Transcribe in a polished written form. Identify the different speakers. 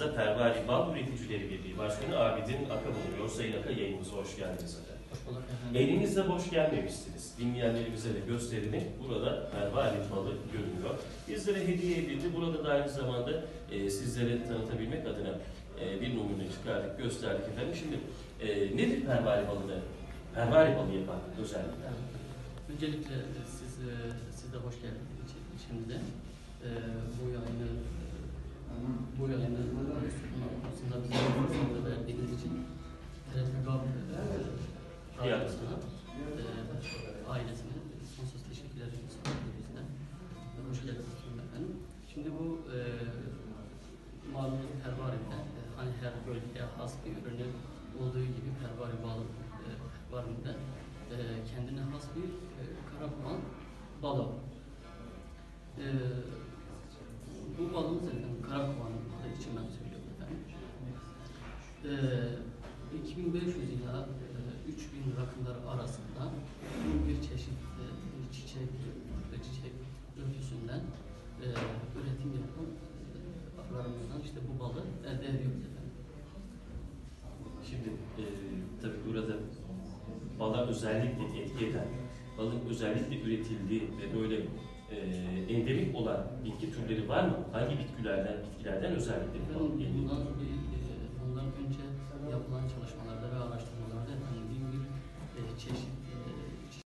Speaker 1: yanımızda Pervari Bal Üreticileri Birliği Başkanı Abidin Aka bulunuyor. Sayın Aka, yayınımıza hoş geldiniz efendim.
Speaker 2: Hoş bulduk efendim.
Speaker 1: Elinizde boş gelmemişsiniz. Dinleyenlerimize de gösterini burada Pervari Balı görünüyor. Bizlere hediye edildi. Burada da aynı zamanda sizlere tanıtabilmek adına bir numune çıkardık, gösterdik efendim. Şimdi nedir Pervari Balı'da? Pervari Balı yapan özellikler.
Speaker 2: Öncelikle siz de hoş geldiniz içimize. Bu yayını sunma konusunda bize fırsat verdiğiniz için TRT-GAB radyosuna ailesine sonsuz teşekkürlerimi sunuyorum bizden. Hoş geldiniz efendim. Şimdi bu malumunuz Pervari'de hani her bölgeye has bir ürünü olduğu gibi Pervari Balı'nda kendine has bir karakovan balı. Bu balımız efendim karakovan balı için ben söylüyorum efendim. 2500 ila 3000 rakımları arasında bir çeşit çiçek örtüsünden üretim yapan arılarımızdan işte bu balı elde ediyoruz efendim.
Speaker 1: Şimdi tabii burada bala özellikle etki eden, balın özellikle üretildiği ve böyle endemik olan bitki türleri var mı? Hangi bitkilerden özellikle bal geliyor?
Speaker 2: Bundan önce yapılan çalışmalarda ve araştırmalarda efendim bir çeşit